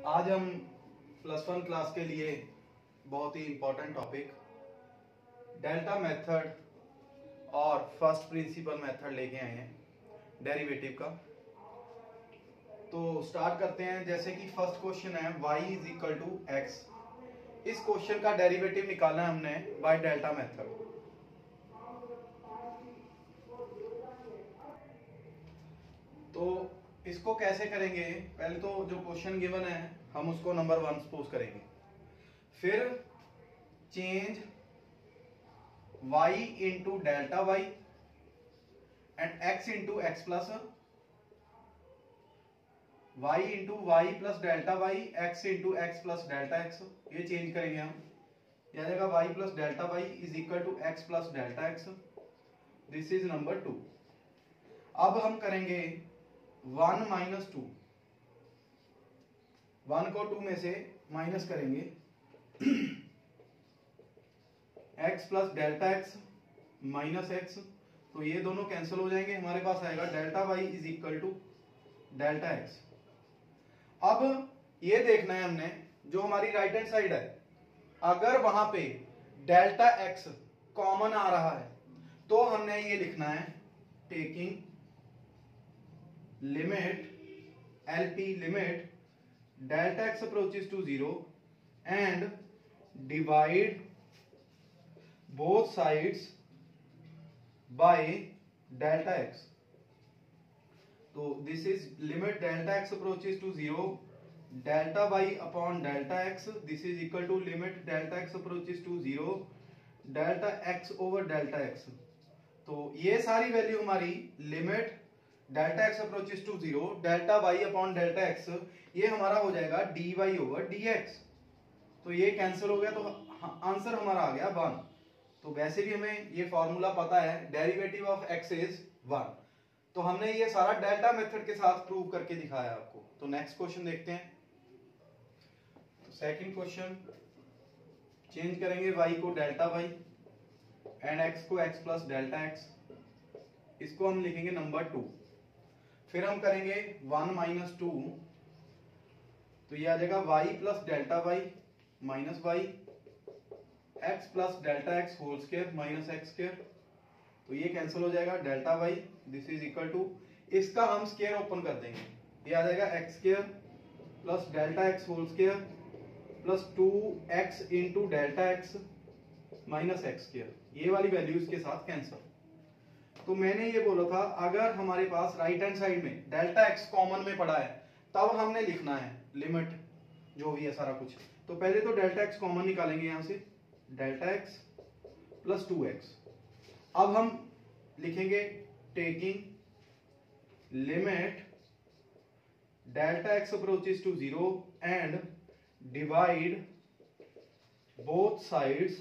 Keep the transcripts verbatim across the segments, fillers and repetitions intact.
आज हम plus one class के लिए बहुत ही इम्पोर्टेंट टॉपिक डेल्टा मेथड और फर्स्ट प्रिंसिपल मेथड लेके आए हैं डेरिवेटिव का। तो स्टार्ट करते हैं। जैसे कि फर्स्ट क्वेश्चन है y is equal to x. इस क्वेश्चन का डेरिवेटिव निकालना है हमने बाय डेल्टा मेथड। तो इसको कैसे करेंगे? पहले तो जो क्वेश्चन गिवन है हम उसको नंबर वन सपोज करेंगे, फिर change y into delta y and x into x plus y into y plus delta y x into x plus delta x. ये चेंज करेंगे हम। यह आ जाएगा y plus delta y is equal to x plus delta x. This is number two. अब हम करेंगे one minus two. One को टू में से माइनस करेंगे। x plus delta x minus x, तो ये दोनों कैंसिल हो जाएंगे। हमारे पास आएगा delta y is equal to delta x. अब ये देखना है हमने, जो हमारी राइट हैंड साइड है, अगर वहां पे डेल्टा एक्स कॉमन आ रहा है तो हमने ये लिखना है टेकिंग लिमिट एलपी limit delta x approaches to zero and divide both sides by delta x. तो this is limit delta x approaches to zero delta y upon delta x. This is equal to limit delta x approaches to zero delta x over delta x. तो ये सारी value हमारी limit delta x approaches to zero delta y upon delta x, ये हमारा हो जाएगा d y over d x. तो ये कैंसिल हो गया, तो आंसर हमारा आ गया वन। तो वैसे भी हमें ये फॉर्मूला पता है, derivative of x is one. तो हमने ये सारा डेल्टा मेथड के साथ प्रूव करके दिखाया आपको। तो नेक्स्ट क्वेश्चन देखते हैं। तो सेकंड क्वेश्चन, चेंज करेंगे y को डेल्टा वाई एंड x को x प्लस डेल्टा एक्स। इसको हम लिखेंगे नंबर टू। फिर हम करेंगे वन माइनस टू, तो ये आ जाएगा y plus delta y minus y x plus delta x whole square minus x square. तो ये कैंसिल हो जाएगा, delta y this is equal to, इसका हम स्क्वायर ओपन कर देंगे, ये आ जाएगा x square plus delta x whole square plus two x into delta x minus x square. ये वाली वैल्यू इसके साथ कैंसिल। तो मैंने ये बोला था, अगर हमारे पास राइट हैंड साइड में डेल्टा एक्स कॉमन में पड़ा है तब हमने लिखना है लिमिट जो भी है सारा कुछ। तो पहले तो डेल्टा एक्स कॉमन निकालेंगे यहां से, delta x plus two x. अब हम लिखेंगे taking limit delta x approaches to zero and divide both sides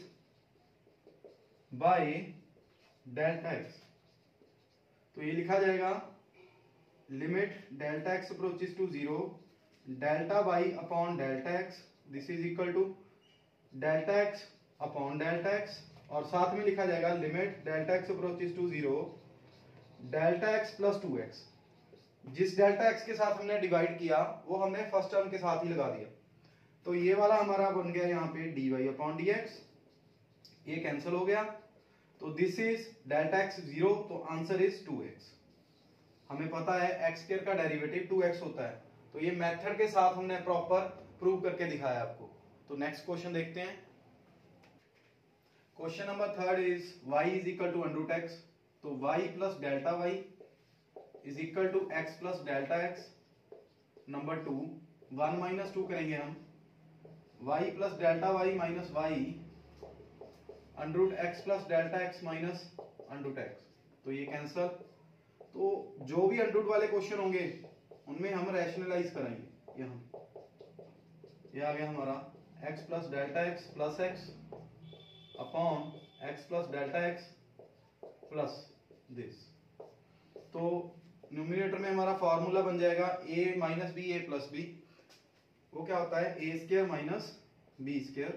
by delta x. तो ये लिखा जाएगा limit delta x approaches to zero delta y upon delta x, this is equal to delta x upon delta x, और साथ में लिखा जाएगा limit delta x approaches to zero delta x plus two x. जिस delta x के साथ हमने divide किया वो हमने फर्स्ट टर्म के साथ ही लगा दिया। तो ये वाला हमारा बन गया यहाँ पे d y upon d x, ये कैंसिल हो गया। तो this is delta x zero, तो आंसर इज टू एक्स। हमें पता है एक्स स्क्वायर का डेरिवेटिव टू एक्स होता है। तो ये मेथड के साथ हमने प्रॉपर प्रूव करके दिखाया आपको। तो नेक्स्ट क्वेश्चन देखते हैं। Question number third is y is equal to under root x. तो y plus delta y is equal to x plus delta x. Number two, one minus two करेंगे हम, y plus delta y minus y under root x plus delta x minus under root x. तो ये cancel. तो जो भी under root वाले question होंगे उनमें हम रैशनलाइज करेंगे। यहाँ ये आ गया हमारा x plus delta x plus x upon x plus delta x plus this. तो न्यूमरेटर में हमारा फॉर्मूला बन जाएगा a minus b a plus b. वो क्या होता है, a square minus b square.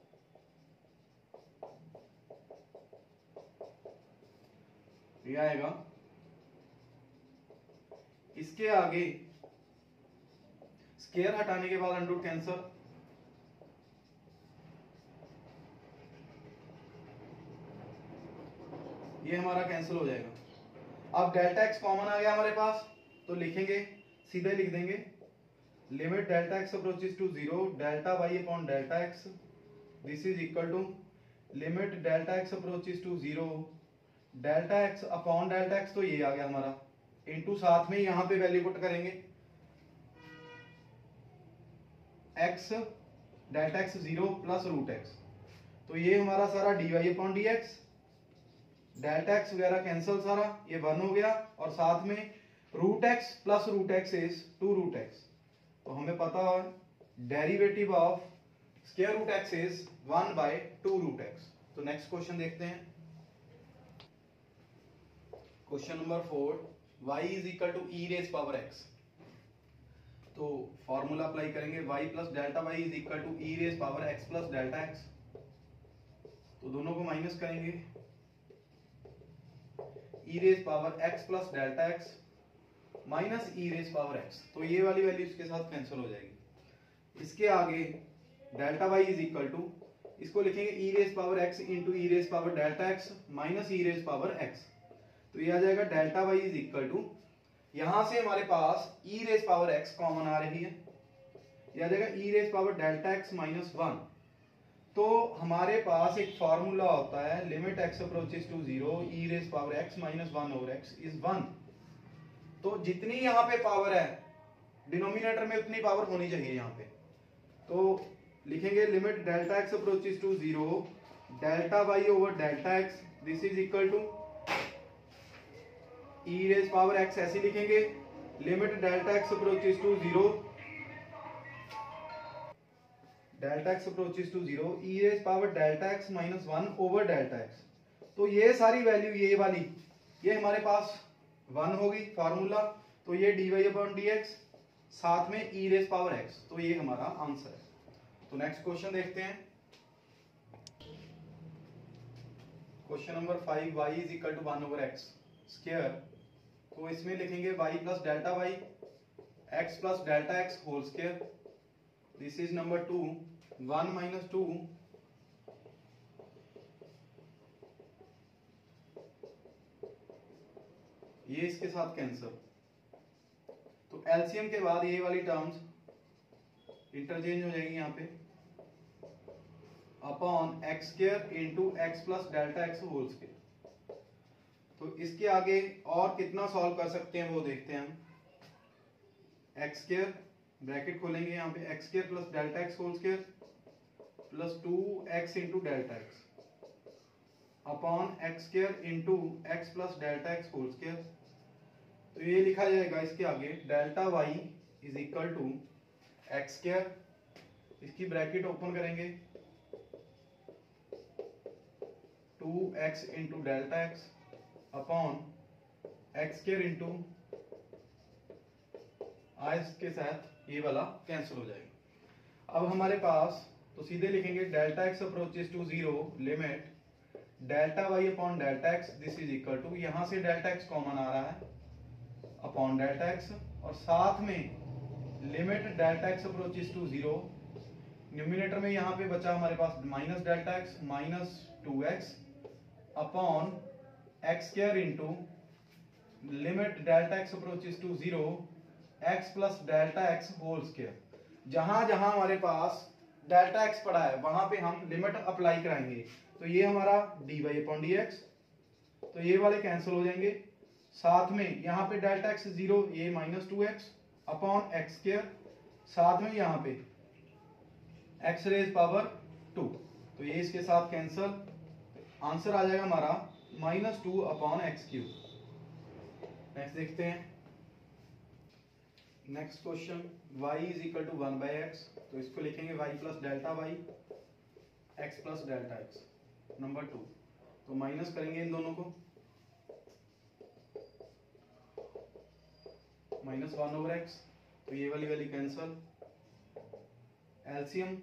ये आएगा, इसके आगे स्क्वायर हटाने के बाद अंडर रूट कैंसिल, ये हमारा कैंसिल हो जाएगा। अब डेल्टा एक्स कॉमन आ गया हमारे पास, तो लिखेंगे, सीधे लिख देंगे limit delta x approaches to zero delta y upon delta x, this is equal to limit delta x approaches to zero delta x upon delta x, तो ये आ गया हमारा, इनटू साथ में यहां पे वैल्यू पुट करेंगे x delta x zero plus root x, तो ये हमारा सारा d y upon d x, delta x वगैरह कैंसिल सारा, ये वन हो गया, और साथ में root x plus root x is two root x, तो हमें पता है derivative of square root x is one by two root x. तो नेक्स्ट क्वेश्चन देखते हैं, question number four, y is equal to e raise power x, तो formula apply करेंगे y plus delta y is equal to e raise power x plus delta x, तो दोनों को minus करेंगे, e raise power x plus delta x minus e raise power x, तो ये वाली value इसके साथ कैंसिल हो जाएगी। इसके आगे delta y is equal to, इसको लिखेंगे e raise power x into e raise power delta x minus e raise power x, तो ये आ जाएगा delta y is equal to, यहां से हमारे पास e raise power x common आ रही है, ये आ जाएगा e raise power delta x minus one, तो हमारे पास एक फॉर्मूला होता है limit x approaches to zero e raise power x minus one over x is one, तो जितनी यहाँ पे पावर है डिनोमिनेटर में उतनी पावर होनी चाहिए यहाँ पे, तो लिखेंगे limit delta x approaches to zero delta y over delta x, this is equal to e raise power x, ऐसे लिखेंगे limit delta x approaches to zero delta x approaches to zero e raise power delta x minus one over delta x, तो ये सारी value ये वाली ये हमारे पास one होगी फॉर्मूला, तो ये d y upon d x साथ में ई रेज पावर x, तो ये हमारा आंसर है। तो नेक्स्ट क्वेश्चन देखते हैं, question number five, y is equal to one over x square, तो इसमें लिखेंगे y plus delta y x plus delta x whole square, this is number two, one minus two ये इसके साथ कैंसिल, तो LCM के बाद ये वाली टर्म्स इंटरचेंज हो जाएंगी यहाँ पे, upon x square into x plus delta x whole square, तो इसके आगे और कितना सॉल्व कर सकते हैं वो देखते हैं हम, एक्स स्क्वायर ब्रैकेट खोलेंगे यहाँ पे x square plus delta x whole square plus two x into delta x upon x square into x plus delta x whole square, तो ये लिखा जाएगा इसके आगे delta y is equal to x square, इसकी ब्रैकेट ओपन करेंगे two x into delta x upon x square into x के साथ ये वाला कैंसिल हो जाएगा। अब हमारे पास तो सीधे लिखेंगे delta x approaches to zero limit delta y upon delta x, this is equal to, यहां से डेल्टा एक्स कॉमन आ रहा है अपॉन डेल्टा एक्स, और साथ में limit delta x approaches to zero, numerator में यहां पे बचा हमारे पास minus delta x minus two x upon x square into limit delta x approaches to zero x plus delta x whole square, जहां जहां हमारे पास डेल्टा एक्स पड़ा है वहां पे हम लिमिट अप्लाई कराएंगे, तो ये हमारा d y upon d x, तो ये वाले कैंसिल हो जाएंगे, साथ में यहाँ पे डेल्टा एक्स जीरो, ये minus two x upon x square, साथ में यहाँ पे एक्स रेज पावर टू, तो ये इसके साथ कैंसिल, आंसर आ जाएगा हमारा minus two upon x cube. Next देखते हैं, next question, y is equal to one by x, तो इसको लिखेंगे y plus delta y x plus delta x, number two, तो माइनस करेंगे इन दोनों को, माइनस वन ओवर एक्स, तो ये वाली वाली कैंसल, एलसीएम,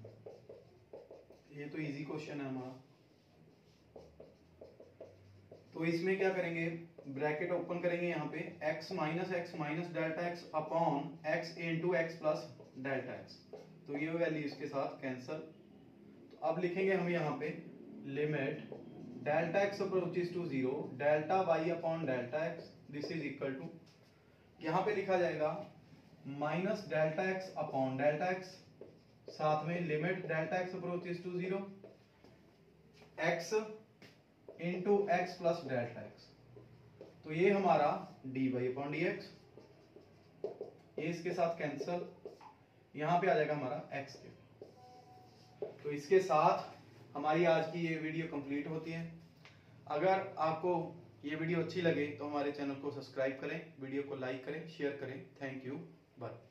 ये तो इजी क्वेश्चन है हमारा, तो इसमें क्या करेंगे, ब्रैकेट ओपन करेंगे यहाँ पे x minus x minus delta x upon x into x plus delta x, तो ये वैल्यू इसके साथ कैंसल। तो अब लिखेंगे हम यहाँ पे limit delta x approaches to zero delta y upon delta x this is equal to, यहाँ पे लिखा जाएगा minus delta x upon delta x, साथ में limit delta x approaches to zero x into x plus delta x, तो ये हमारा d y upon d x, ये इसके साथ कैंसल, यहां पे आ जाएगा हमारा एक्स के। तो इसके साथ हमारी आज की ये वीडियो कंप्लीट होती है। अगर आपको ये वीडियो अच्छी लगे तो हमारे चैनल को सब्सक्राइब करें, वीडियो को लाइक करें, शेयर करें। Thank you, bye.